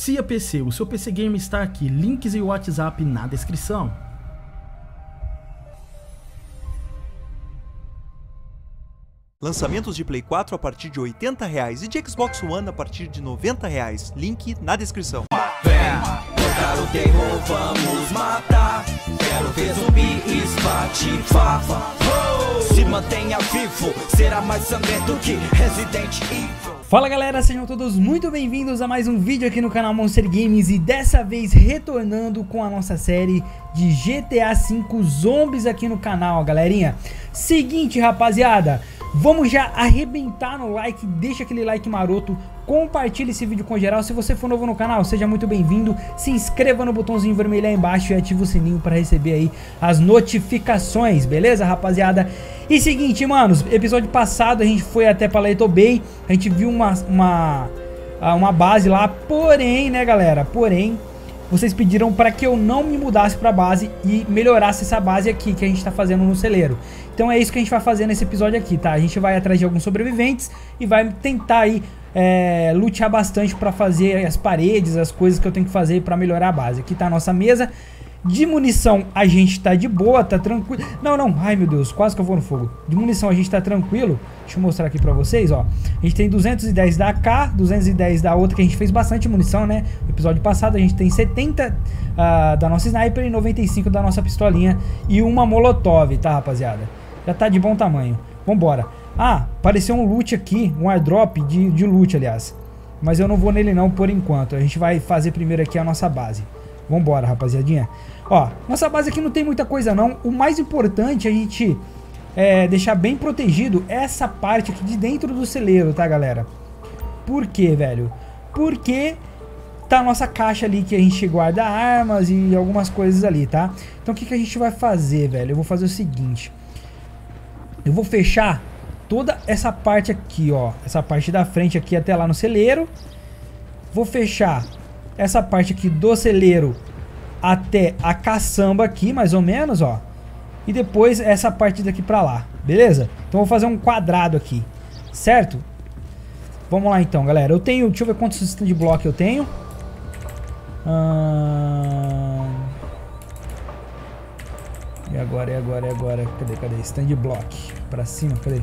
Cia PC, o seu PC Game está aqui, links e WhatsApp na descrição. Lançamentos de Play 4 a partir de R$ 80 e de Xbox One a partir de R$ 90. Link na descrição. Pegar o terror, vamos matar. Quero ver zumbi espatifar. Se mantenha vivo, será mais sangrento que Resident Evil. Fala galera, sejam todos muito bem-vindos a mais um vídeo aqui no canal Monster Games. E dessa vez retornando com a nossa série de GTA V Zombies aqui no canal, galerinha. Seguinte, rapaziada, vamos já arrebentar no like, deixa aquele like maroto, compartilha esse vídeo com geral. Se você for novo no canal, seja muito bem-vindo, se inscreva no botãozinho vermelho aí embaixo e ativa o sininho para receber aí as notificações, beleza, rapaziada? E seguinte, manos, episódio passado a gente foi até Paleto Bay, a gente viu uma base lá, porém, né galera, vocês pediram para que eu não me mudasse para a base e melhorasse essa base aqui que a gente tá fazendo no celeiro. Então é isso que a gente vai fazer nesse episódio aqui, tá? A gente vai atrás de alguns sobreviventes e vai tentar aí lutear bastante para fazer as paredes, as coisas que eu tenho que fazer para melhorar a base. Aqui tá a nossa mesa. De munição a gente tá de boa, tá tranquilo. Não, ai meu Deus, quase que eu vou no fogo. De munição a gente tá tranquilo. Deixa eu mostrar aqui pra vocês, ó. A gente tem 210 da AK, 210 da outra, que a gente fez bastante munição, né? No episódio passado a gente tem 70 da nossa sniper e 95 da nossa pistolinha. E uma molotov, tá, rapaziada? Já tá de bom tamanho. Vambora. Ah, apareceu um loot aqui, um airdrop de loot, aliás. Mas eu não vou nele não por enquanto. A gente vai fazer primeiro aqui a nossa base. Vambora, rapaziadinha. Ó, nossa base aqui não tem muita coisa não. O mais importante é a gente deixar bem protegido essa parte aqui de dentro do celeiro, tá, galera? Por quê, velho? Porque tá a nossa caixa ali que a gente guarda armas e algumas coisas ali, tá? Então o que a gente vai fazer, velho? Eu vou fazer o seguinte. Eu vou fechar toda essa parte aqui, ó. Essa parte da frente aqui até lá no celeiro. Vou fechar essa parte aqui do celeiro até a caçamba aqui, mais ou menos, ó. E depois essa parte daqui pra lá, beleza? Então vou fazer um quadrado aqui, certo? Vamos lá então, galera. Eu tenho, deixa eu ver quantos stand block eu tenho. E agora? Cadê? Stand block. Pra cima, cadê?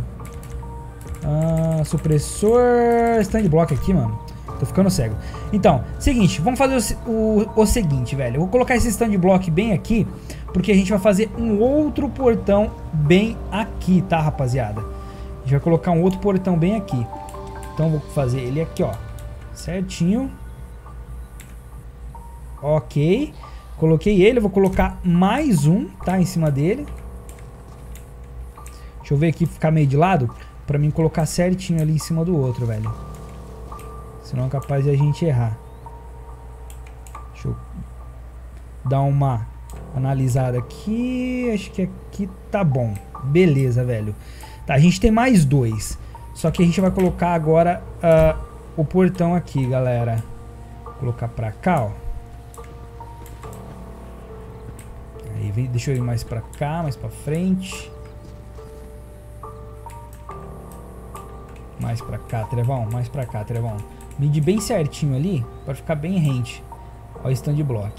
Supressor. Stand block aqui, mano. Tô ficando cego. Então, seguinte, vamos fazer o seguinte, velho. Eu vou colocar esse stand block bem aqui, porque a gente vai fazer um outro portão bem aqui, tá, rapaziada? A gente vai colocar um outro portão bem aqui. Então, vou fazer ele aqui, ó. Certinho. Ok. Coloquei ele, eu vou colocar mais um, tá, em cima dele. Deixa eu ver aqui, ficar meio de lado, pra mim colocar certinho ali em cima do outro, velho. Senão é capaz de a gente errar. Deixa eu dar uma analisada aqui. Acho que aqui tá bom. Beleza, velho. Tá, a gente tem mais dois. Só que a gente vai colocar agora o portão aqui, galera. Vou colocar pra cá, ó. Aí, deixa eu ir mais pra cá, mais pra frente. Mais pra cá, Trevão. Mais pra cá, Trevão. Medir bem certinho ali, para ficar bem rente. Ó, o stand block.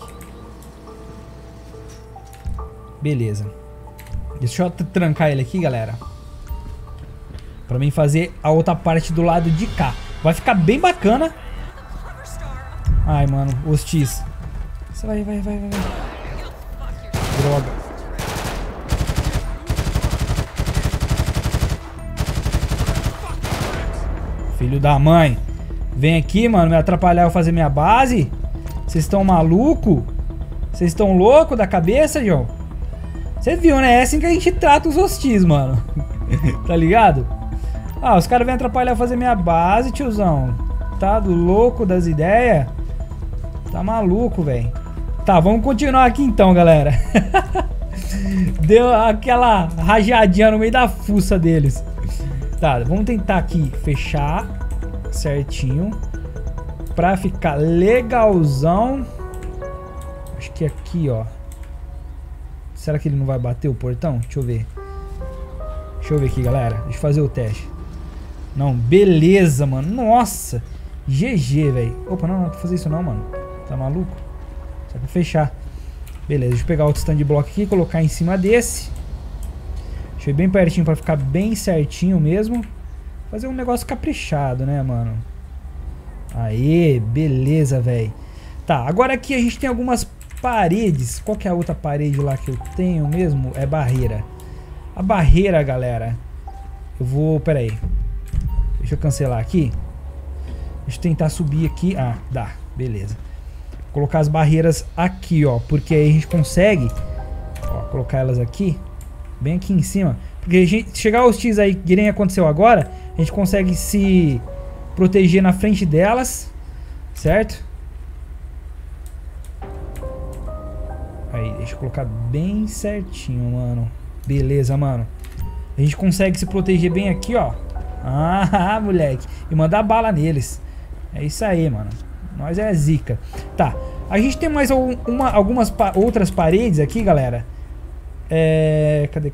Beleza. Deixa eu trancar ele aqui, galera. Pra mim fazer a outra parte do lado de cá. Vai ficar bem bacana. Ai, mano, hostis. Você vai. Droga. Filho da mãe. Vem aqui, mano, me atrapalhar eu fazer minha base. Vocês estão maluco? Vocês estão louco da cabeça, João? Você viu, né? É assim que a gente trata os hostis, mano. Tá ligado? Ah, os caras vêm atrapalhar eu fazer minha base, tiozão. Tá louco das ideias? Tá maluco, velho. Tá, vamos continuar aqui então, galera. Deu aquela rajadinha no meio da fuça deles. Tá, vamos tentar aqui fechar certinho pra ficar legalzão. Acho que aqui, ó. Será que ele não vai bater o portão? Deixa eu ver. Deixa eu ver aqui, galera. Deixa eu fazer o teste. Não, beleza, mano. Nossa. GG, velho. Opa, não vou fazer isso não, mano. Tá maluco? Só pra fechar. Beleza, deixa eu pegar outro stand de bloco aqui e colocar em cima desse. Deixa eu ir bem pertinho pra ficar bem certinho mesmo. Fazer um negócio caprichado, né, mano? Aê, beleza, velho. Tá, agora aqui a gente tem algumas paredes. Qual que é a outra parede lá que eu tenho mesmo? É barreira. A barreira, galera. Eu vou... Pera aí. Deixa eu cancelar aqui. Deixa eu tentar subir aqui. Ah, dá. Beleza. Vou colocar as barreiras aqui, ó. Porque aí a gente consegue... Ó, colocar elas aqui. Bem aqui em cima. Porque a gente, chegar aos tiros aí, que nem aconteceu agora, a gente consegue se proteger na frente delas. Certo? Aí, deixa eu colocar bem certinho, mano. Beleza, mano. A gente consegue se proteger bem aqui, ó. Ah, moleque. E mandar bala neles. É isso aí, mano. Nós é zica. Tá. A gente tem mais algumas outras paredes aqui, galera. Cadê?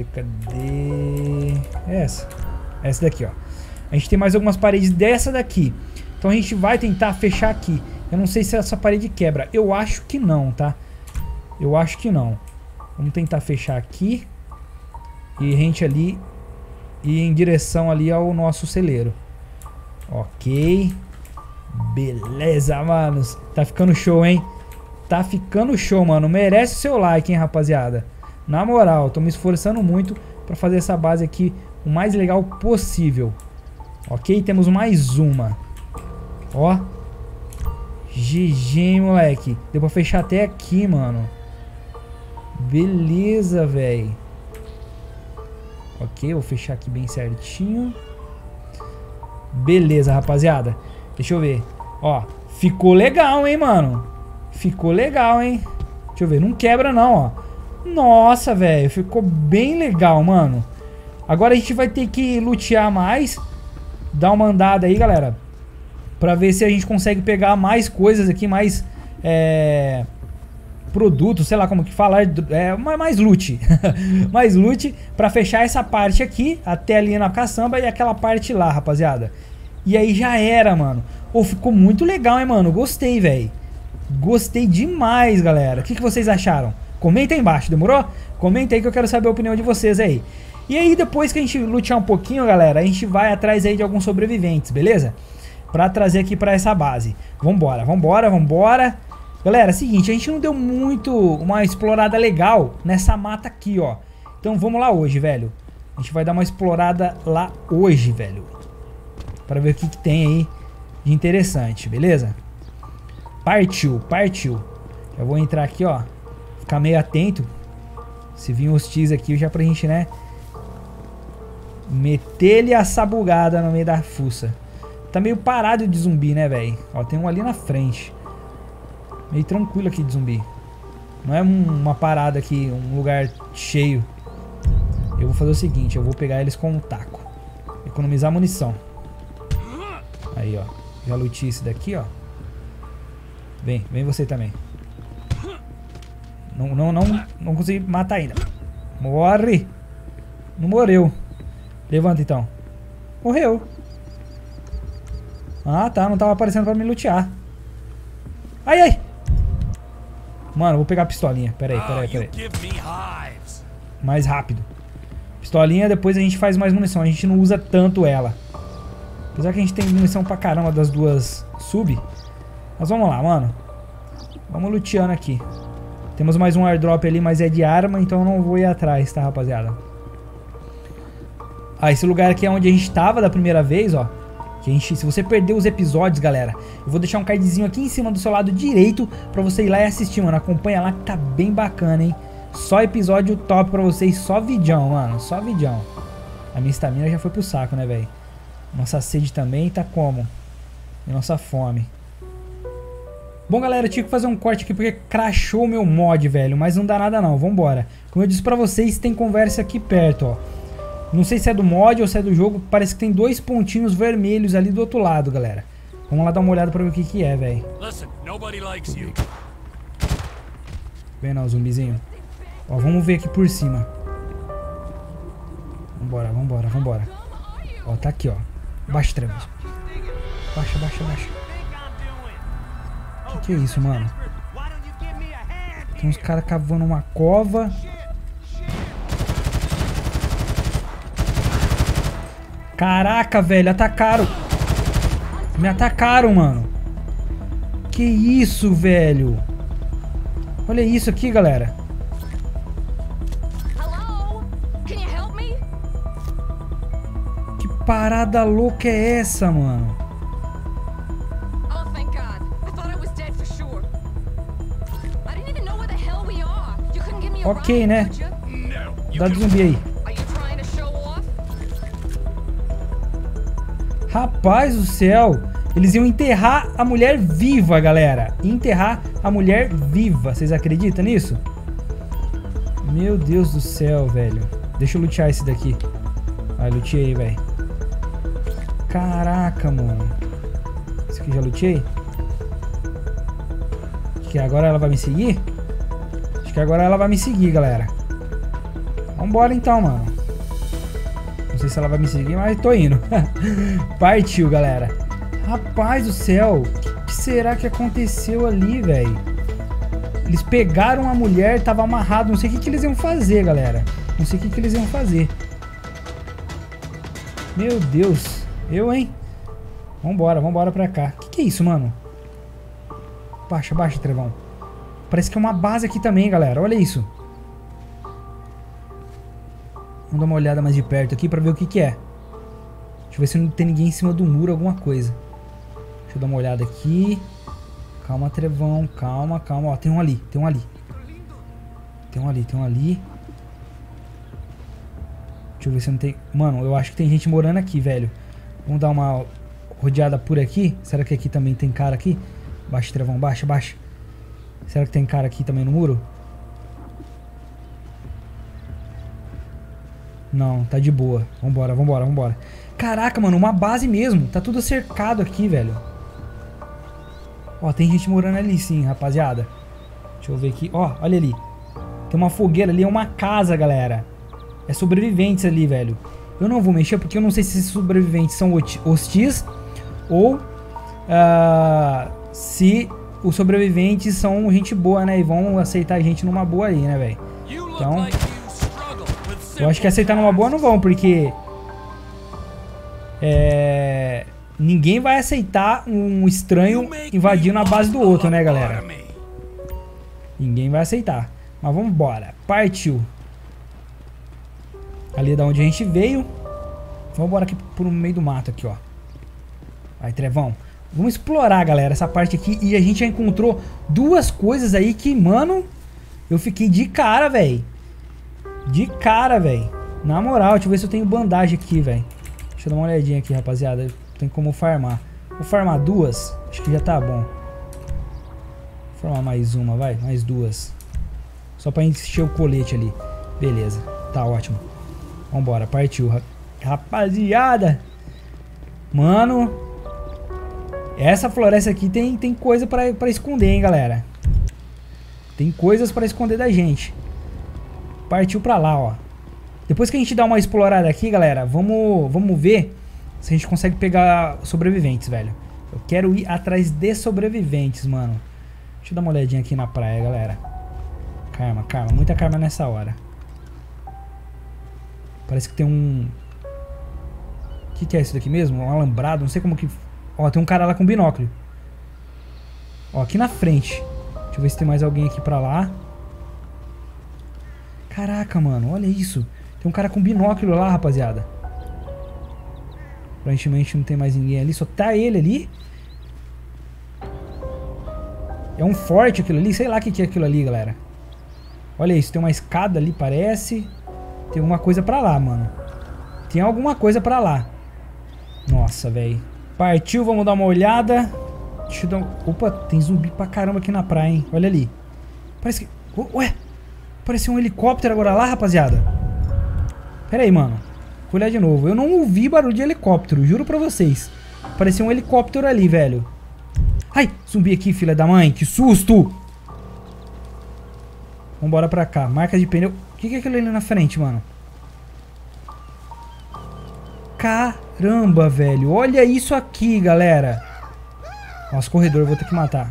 Essa. Essa daqui, ó. A gente tem mais algumas paredes dessa daqui. Então a gente vai tentar fechar aqui. Eu não sei se essa parede quebra. Eu acho que não, tá? Eu acho que não. Vamos tentar fechar aqui. E a gente ali ir em direção ali ao nosso celeiro. Ok. Beleza, manos. Tá ficando show, hein? Tá ficando show, mano. Merece o seu like, hein, rapaziada. Na moral, tô me esforçando muito pra fazer essa base aqui o mais legal possível. Ok, temos mais uma. Ó. GG, moleque. Deu pra fechar até aqui, mano. Beleza, velho. Ok, vou fechar aqui bem certinho. Beleza, rapaziada. Deixa eu ver. Ó, ficou legal, hein, mano. Ficou legal, hein. Deixa eu ver, não quebra não, ó. Nossa, velho, ficou bem legal, mano. Agora a gente vai ter que lutear mais. Dar uma andada aí, galera. Pra ver se a gente consegue pegar mais coisas aqui, mais... produtos, sei lá como que fala, mais loot. Mais loot pra fechar essa parte aqui, até ali na caçamba e aquela parte lá, rapaziada. E aí já era, mano. Pô, ficou muito legal, hein, mano. Gostei, velho. Gostei demais, galera. O que vocês acharam? Comenta aí embaixo, demorou? Comenta aí que eu quero saber a opinião de vocês aí. E aí, depois que a gente lutear um pouquinho, galera, a gente vai atrás aí de alguns sobreviventes, beleza? Pra trazer aqui pra essa base. Vambora, vambora, vambora. Galera, é o seguinte, a gente não deu muito uma explorada legal nessa mata aqui, ó. Então vamos lá hoje, velho. A gente vai dar uma explorada lá hoje, velho. Pra ver o que tem aí de interessante, beleza? Partiu, partiu. Já vou entrar aqui, ó. Ficar meio atento. Se vir uns tiros aqui, já pra gente, né? Meter-lhe a sabugada no meio da fuça. Tá meio parado de zumbi, né, velho? Ó, tem um ali na frente. Meio tranquilo aqui de zumbi. Não é uma parada aqui, um lugar cheio. Eu vou fazer o seguinte, eu vou pegar eles com um taco. Economizar munição. Aí, ó. Já lutei esse daqui, ó. Vem você também. Não consegui matar ainda. Morre. Não morreu. Levanta então. Morreu. Ah, tá. Não tava aparecendo pra me lutear. Ai, ai. Mano, vou pegar a pistolinha. Pera aí. Mais rápido. Pistolinha, depois a gente faz mais munição. A gente não usa tanto ela. Apesar que a gente tem munição pra caramba das duas sub. Mas vamos lá, mano. Vamos luteando aqui. Temos mais um airdrop ali, mas é de arma, então eu não vou ir atrás, tá, rapaziada? Ah, esse lugar aqui é onde a gente tava da primeira vez, ó. Que a gente, se você perdeu os episódios, galera, eu vou deixar um cardzinho aqui em cima do seu lado direito pra você ir lá e assistir, mano. Acompanha lá que tá bem bacana, hein? Só episódio top pra vocês, só vidão, mano. Só vidão. A minha estamina já foi pro saco, né, velho? Nossa sede também tá como? E nossa fome. Bom, galera, eu tive que fazer um corte aqui porque crashou o meu mod, velho. Mas não dá nada não, vambora. Como eu disse pra vocês, tem conversa aqui perto, ó. Não sei se é do mod ou se é do jogo. Parece que tem dois pontinhos vermelhos ali do outro lado, galera. Vamos lá dar uma olhada pra ver o que que é, velho. Vem não, zumbizinho. Ó, vamos ver aqui por cima. Vambora, vambora, vambora. Ó, tá aqui, ó. Baixo trânsito. Baixa, baixa, baixa. Que é isso, mano? Tem uns caras cavando uma cova. Caraca, velho, atacaram. Me atacaram, mano. Que isso, velho? Olha isso aqui, galera. Que parada louca é essa, mano? Ok, né? Dá de zumbi aí. Rapaz do céu. Eles iam enterrar a mulher viva, galera. Enterrar a mulher viva. Vocês acreditam nisso? Meu Deus do céu, velho. Deixa eu lutear esse daqui. Vai, luteei, velho. Caraca, mano. Esse aqui já luteei. Acho que agora ela vai me seguir. Acho que agora ela vai me seguir, galera. Vambora então, mano. Não sei se ela vai me seguir, mas tô indo. Partiu, galera. Rapaz do céu. O que será que aconteceu ali, velho? Eles pegaram a mulher, tava amarrado. Não sei o que eles iam fazer, galera. Não sei o que eles iam fazer. Meu Deus. Eu, hein? Vambora, vambora pra cá. Que é isso, mano? Baixa, baixa, Trevão. Parece que é uma base aqui também, galera. Olha isso. Vamos dar uma olhada mais de perto aqui pra ver o que é. Deixa eu ver se não tem ninguém em cima do muro, alguma coisa. Deixa eu dar uma olhada aqui. Calma, Trevão. Calma, calma. Ó, tem um ali, tem um ali. Tem um ali, tem um ali. Deixa eu ver se não tem... Mano, eu acho que tem gente morando aqui, velho. Vamos dar uma rodeada por aqui. Será que aqui também tem cara aqui? Baixa, Trevão, baixa, baixa. Será que tem cara aqui também no muro? Não, tá de boa. Vambora, vambora, vambora. Caraca, mano, uma base mesmo. Tá tudo cercado aqui, velho. Ó, tem gente morando ali sim, rapaziada. Deixa eu ver aqui. Ó, olha ali. Tem uma fogueira ali, é uma casa, galera. É sobreviventes ali, velho. Eu não vou mexer porque eu não sei se esses sobreviventes são hostis ou se os sobreviventes são gente boa, né? E vão aceitar a gente numa boa aí, né, velho? Então, eu acho que aceitar numa boa não vão, porque ninguém vai aceitar um estranho invadindo a base do outro, né, galera? Ninguém vai aceitar. Mas vamos embora. Partiu. Ali é da onde a gente veio. Vamos embora aqui por meio do mato aqui, ó. Vai, Trevão. Vamos explorar, galera, essa parte aqui. E a gente já encontrou duas coisas aí que, mano, eu fiquei de cara, velho. De cara, velho. Na moral, deixa eu ver se eu tenho bandagem aqui, velho. Deixa eu dar uma olhadinha aqui, rapaziada. Tem como farmar. Vou farmar duas. Acho que já tá bom. Vou farmar mais uma, vai. Mais duas. Só pra encher o colete ali. Beleza. Tá ótimo. Vambora, partiu. Rapaziada. Mano. Essa floresta aqui tem coisa pra esconder, hein, galera. Tem coisas pra esconder da gente. Partiu pra lá, ó. Depois que a gente dá uma explorada aqui, galera, vamos ver se a gente consegue pegar sobreviventes, velho. Eu quero ir atrás de sobreviventes, mano. Deixa eu dar uma olhadinha aqui na praia, galera. Calma, calma. Muita calma nessa hora. Parece que tem um... O que é isso daqui mesmo? Um alambrado, não sei como que... Ó, tem um cara lá com binóculo. Ó, aqui na frente. Deixa eu ver se tem mais alguém aqui pra lá. Caraca, mano, olha isso. Tem um cara com binóculo lá, rapaziada. Aparentemente não tem mais ninguém ali, só tá ele ali. É um forte aquilo ali, sei lá o que é aquilo ali, galera. Olha isso, tem uma escada ali, parece. Tem alguma coisa pra lá, mano. Tem alguma coisa pra lá. Nossa, velho. Partiu, vamos dar uma olhada. Deixa eu dar... Opa, tem zumbi pra caramba aqui na praia, hein. Olha ali. Parece que... Ué, apareceu um helicóptero agora lá, rapaziada. Pera aí, mano. Vou olhar de novo. Eu não ouvi barulho de helicóptero, juro pra vocês. Apareceu um helicóptero ali, velho. Ai, zumbi aqui, filha da mãe. Que susto. Vambora pra cá. Marca de pneu. O que é aquilo ali na frente, mano? Caramba, velho. Olha isso aqui, galera. Nossa, corredor, eu vou ter que matar.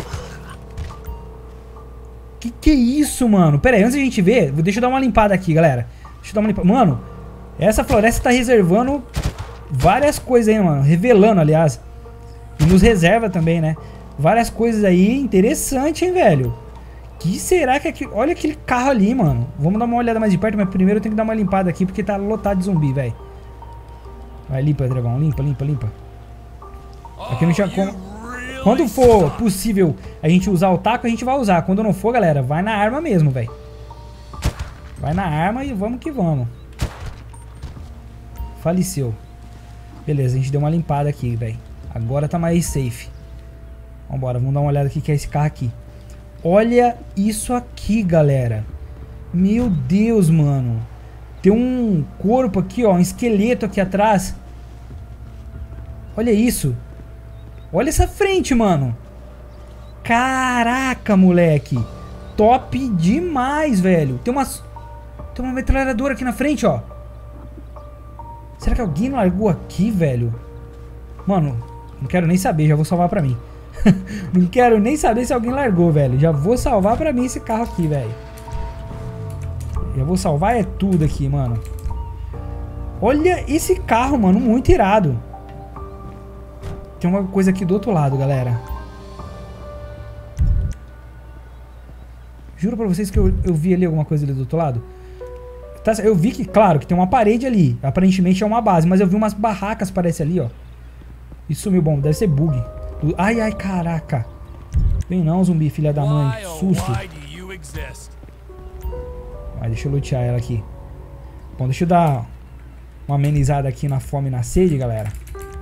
Que é isso, mano? Pera aí, antes de a gente ver, deixa eu dar uma limpada aqui, galera. Deixa eu dar uma limpada. Mano, essa floresta tá reservando várias coisas aí, mano. Revelando, aliás. E nos reserva também, né? Várias coisas aí. Interessante, hein, velho? Que será que é aquilo? Olha aquele carro ali, mano. Vamos dar uma olhada mais de perto, mas primeiro eu tenho que dar uma limpada aqui, porque tá lotado de zumbi, velho. Vai, limpa, dragão. Limpa, limpa, limpa. Aqui não tinha como... Quando for possível a gente usar o taco, a gente vai usar. Quando não for, galera, vai na arma mesmo, velho. Vai na arma e vamos que vamos. Faleceu. Beleza, a gente deu uma limpada aqui, velho. Agora tá mais safe. Vambora, vamos dar uma olhada aqui que é esse carro aqui. Olha isso aqui, galera. Meu Deus, mano. Tem um corpo aqui, ó. Um esqueleto aqui atrás. Olha isso. Olha essa frente, mano. Caraca, moleque. Top demais, velho. Tem uma metralhadora aqui na frente, ó. Será que alguém largou aqui, velho? Mano, não quero nem saber. Já vou salvar pra mim. Não quero nem saber se alguém largou, velho. Já vou salvar pra mim esse carro aqui, velho. Já vou salvar é tudo aqui, mano. Olha esse carro, mano. Muito irado. Tem uma coisa aqui do outro lado, galera. Juro pra vocês que eu vi ali alguma coisa ali do outro lado. Eu vi que, claro, que tem uma parede ali. Aparentemente é uma base. Mas eu vi umas barracas, parece ali, ó. Isso sumiu, bom. Deve ser bug. Ai, ai, caraca. Vem não, zumbi, filha da mãe. Susto. Mas deixa eu lutear ela aqui. Bom, deixa eu dar uma amenizada aqui na fome e na sede, galera.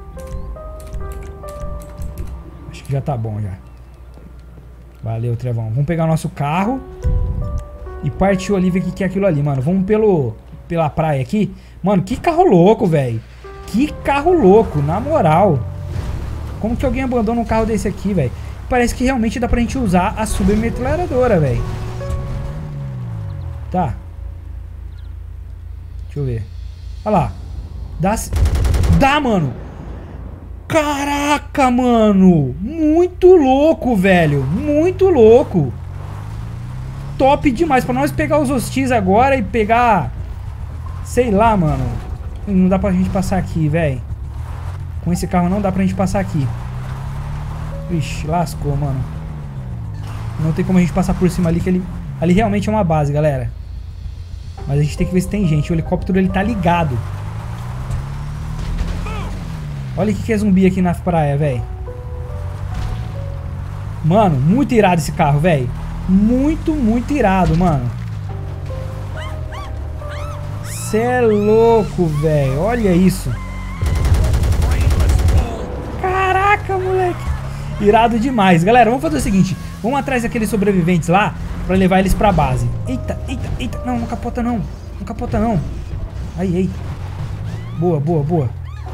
Acho que já tá bom, já. Valeu, Trevão. Vamos pegar o nosso carro e partiu ali ver o que é aquilo ali, mano. Vamos pela praia aqui. Mano, que carro louco, velho. Que carro louco, na moral. Como que alguém abandona um carro desse aqui, velho? Parece que realmente dá pra gente usar a submetralhadora, velho. Tá. Deixa eu ver. Olha lá. Dá, mano. Caraca, mano. Muito louco, velho. Muito louco. Top demais. Pra nós pegar os hostis agora e pegar... Sei lá, mano. Não dá pra gente passar aqui, velho. Com esse carro não dá pra gente passar aqui. Ixi, lascou, mano. Não tem como a gente passar por cima ali, que ali realmente é uma base, galera. Mas a gente tem que ver se tem gente. O helicóptero, ele tá ligado. Olha o que é zumbi aqui na praia, velho. Mano, muito irado esse carro, velho. Muito, muito irado, mano. Cê é louco, velho. Olha isso. Caraca, moleque. Irado demais. Galera, vamos fazer o seguinte. Vamos atrás daqueles sobreviventes lá pra levar eles pra base. Eita, eita, eita. Não, não capota não. Não capota não. Aí, aí. Boa, boa, boa.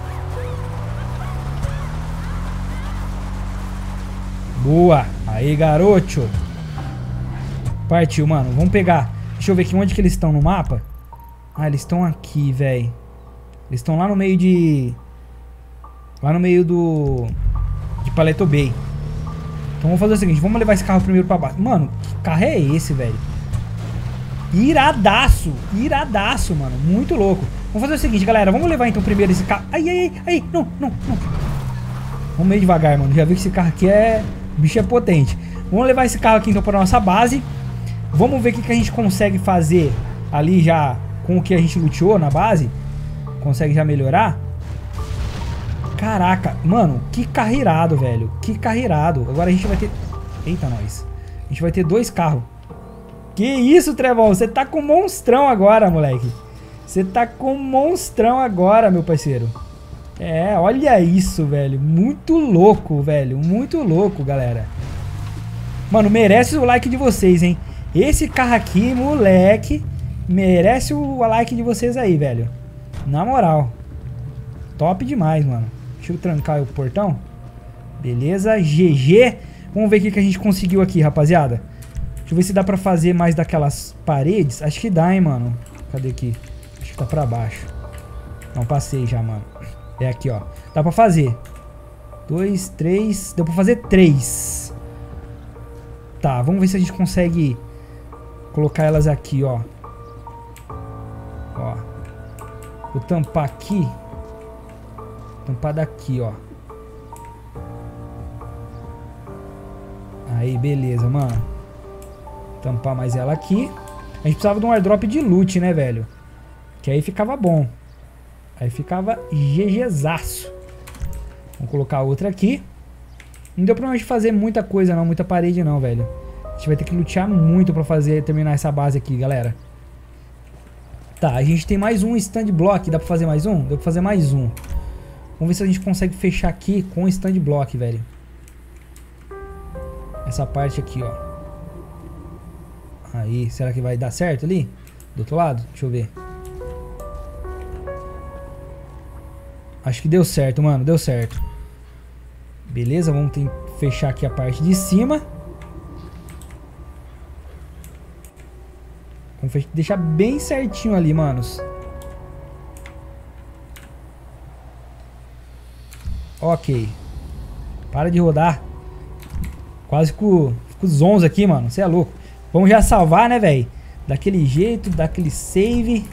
Boa. Aí, garoto. Partiu, mano. Vamos pegar. Deixa eu ver aqui onde que eles estão no mapa. Ah, eles estão aqui, velho. Eles estão lá no meio de... Lá no meio de Paleto Bay. Então vamos fazer o seguinte. Vamos levar esse carro primeiro pra baixo. Mano, que carro é esse, velho? Iradaço. Iradaço, mano. Muito louco. Vamos fazer o seguinte, galera. Vamos levar então primeiro esse carro. Ai, ai, ai, ai. Não, não, não. Vamos meio devagar, mano. Já vi que esse carro aqui é... O bicho é potente. Vamos levar esse carro aqui então pra nossa base. Vamos ver o que a gente consegue fazer ali já com o que a gente luteou na base. Consegue já melhorar. Caraca, mano, que carro irado, velho. Que carro irado. Agora a gente vai ter... Eita, nós. A gente vai ter 2 carros. Que isso, Trevão? Você tá com monstrão agora, moleque. Você tá com monstrão agora, meu parceiro. É, olha isso, velho. Muito louco, velho. Muito louco, galera. Mano, merece o like de vocês, hein? Esse carro aqui, moleque, merece o like de vocês aí, velho. Na moral. Top demais, mano. Deixa eu trancar o portão. Beleza, GG. Vamos ver o que a gente conseguiu aqui, rapaziada. Deixa eu ver se dá pra fazer mais daquelas paredes. Acho que dá, hein, mano. Cadê aqui? Acho que tá pra baixo. Não, passei já, mano. É aqui, ó. Dá pra fazer. 2, 3. Deu pra fazer 3. Tá, vamos ver se a gente consegue colocar elas aqui, ó. Ó. Vou tampar aqui. Tampar daqui, ó. Aí, beleza, mano. Tampar mais ela aqui. A gente precisava de um airdrop de loot, né, velho? Que aí ficava bom. Aí ficava GGzaço. Vamos colocar outra aqui. Não deu pra gente fazer muita coisa não, muita parede não, velho. A gente vai ter que lutear muito pra terminar essa base aqui, galera. Tá, a gente tem mais um stand block. Dá pra fazer mais um? Deu pra fazer mais um. Vamos ver se a gente consegue fechar aqui com stand block, velho. Essa parte aqui, ó. Aí, será que vai dar certo ali? Do outro lado? Deixa eu ver. Acho que deu certo, mano. Deu certo. Beleza, vamos fechar aqui a parte de cima. Vamos deixar bem certinho ali, manos. Ok. Para de rodar. Quase com os 11 aqui, mano. Você é louco. Vamos já salvar, né, velho? Daquele jeito, daquele save.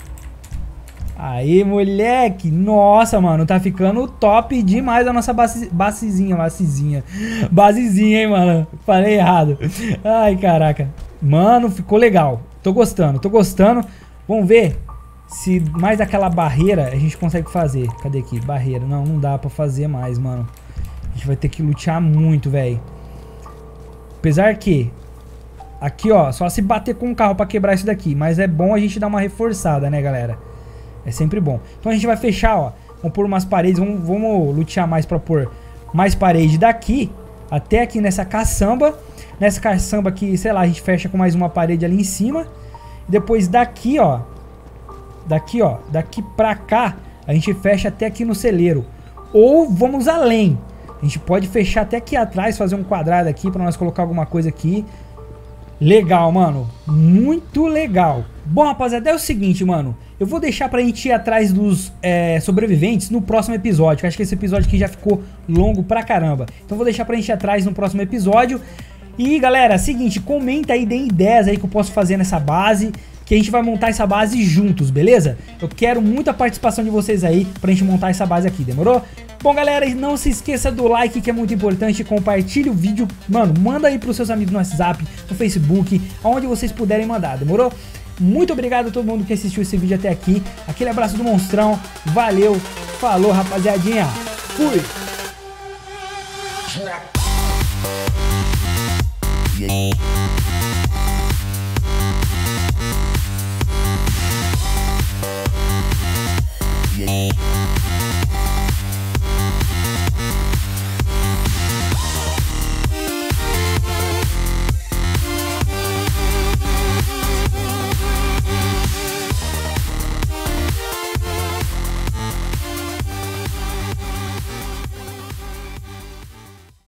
Aí, moleque. Nossa, mano. Tá ficando top demais a nossa basezinha, hein, mano. Falei errado. Ai, caraca. Mano, ficou legal. Tô gostando, tô gostando. Vamos ver se mais daquela barreira a gente consegue fazer. Cadê aqui? Barreira. Não, não dá pra fazer mais, mano. A gente vai ter que lutear muito, velho. Apesar que aqui, ó, só se bater com o carro pra quebrar isso daqui. Mas é bom a gente dar uma reforçada, né, galera? É sempre bom. Então a gente vai fechar, ó. Vamos pôr umas paredes. Vamos lutear mais pra pôr mais parede daqui até aqui nessa caçamba. Nessa caçamba aqui, sei lá, a gente fecha com mais uma parede ali em cima. Depois daqui, ó. Daqui, ó. Daqui pra cá, a gente fecha até aqui no celeiro. Ou vamos além. A gente pode fechar até aqui atrás, fazer um quadrado aqui pra nós colocar alguma coisa aqui. Legal, mano. Muito legal. Bom, rapaziada, é o seguinte, mano. Eu vou deixar pra gente ir atrás dos sobreviventes no próximo episódio. Eu acho que esse episódio aqui já ficou longo pra caramba. Então vou deixar pra gente ir atrás no próximo episódio. E, galera, seguinte, comenta aí, deem ideias aí que eu posso fazer nessa base, que a gente vai montar essa base juntos, beleza? Eu quero muita participação de vocês aí pra gente montar essa base aqui, demorou? Bom, galera, não se esqueça do like, que é muito importante. Compartilhe o vídeo, mano, manda aí pros seus amigos no WhatsApp, no Facebook, aonde vocês puderem mandar, demorou? Muito obrigado a todo mundo que assistiu esse vídeo até aqui. Aquele abraço do monstrão, valeu, falou, rapaziadinha, fui! Yeah.